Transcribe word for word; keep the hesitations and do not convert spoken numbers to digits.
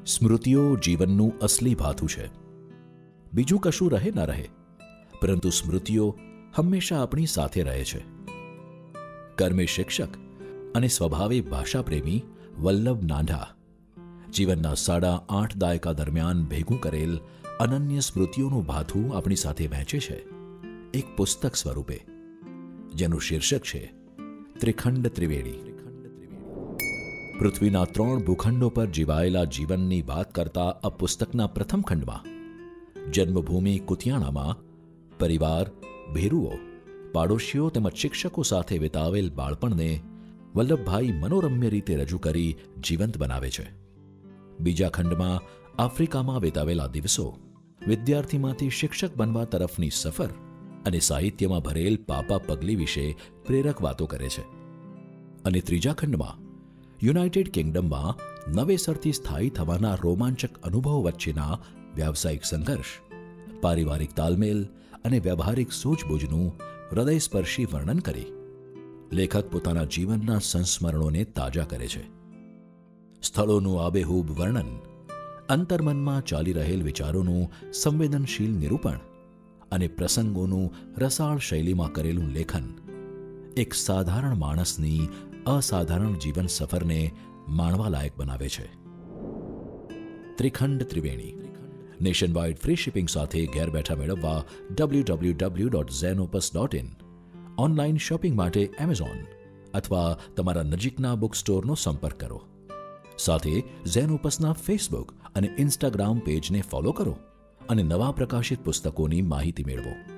સ્મૃતિઓ જીવનનું અસલી ભાથું છે. બીજું કશું રહે ન રહે, પરંતુ સ્મૃતિઓ હંમેશા આપણી સાથે રહે છે. કર્મે શિક્ષક અને સ્વભાવે ભાષાપ્રેમી વલ્લભ નાંઢા જીવનના સાડા આઠ દાયકા દરમિયાન ભેગું કરેલ અનન્ય સ્મૃતિઓનું ભાથું આપણી સાથે વહેંચે છે એક પુસ્તક સ્વરૂપે, જેનું શીર્ષક છે ત્રિખંડ ત્રિવેણી. પૃથ્વીના ત્રણ ભૂખંડો પર જીવાયેલા જીવનની વાત કરતા આ પુસ્તકના પ્રથમ ખંડમાં જન્મભૂમિ કુતિયાણામાં પરિવાર, ભેરુઓ, પાડોશીઓ તેમજ શિક્ષકો સાથે વિતાવેલ બાળપણને વલ્લભભાઈ મનોરમ્ય રીતે રજૂ કરી જીવંત બનાવે છે. બીજા ખંડમાં આફ્રિકામાં વિતાવેલા દિવસો, વિદ્યાર્થીમાંથી શિક્ષક બનવા તરફની સફર અને સાહિત્યમાં ભરેલ પાપા પગલી વિશે પ્રેરક વાતો કરે છે. અને ત્રીજા ખંડમાં યુનાઇટેડ કિંગડમમાં નવેસરથી સ્થાયી થવાના રોમાંચક અનુભવો વચ્ચેના વ્યાવસાયિક સંઘર્ષ, પારિવારિક તાલમેલ અને વ્યવહારિક સૂઝબૂઝનું હૃદયસ્પર્શી વર્ણન કરી લેખક પોતાના જીવનના સંસ્મરણોને તાજા કરે છે. સ્થળોનું આબેહૂબ વર્ણન, અંતર્મનમાં ચાલી રહેલ વિચારોનું સંવેદનશીલ નિરૂપણ અને પ્રસંગોનું રસાળ શૈલીમાં કરેલું લેખન એક સાધારણ માણસની અસાધારણ જીવન સફરને માણવા લાયક બનાવે છે. Trikhand Triveni nationwide free shipping સાથે ઘેર બેઠા મેળવવા W W W dot Xenopus dot in, online shopping માટે એમેઝોન અથવા તમારા નજીકના બુક સ્ટોરનો સંપર્ક કરો. સાથે ઝેનોપસના ફેસબુક અને ઇન્સ્ટાગ્રામ પેજને ફોલો કરો અને નવા પ્રકાશિત પુસ્તકોની માહિતી મેળવો.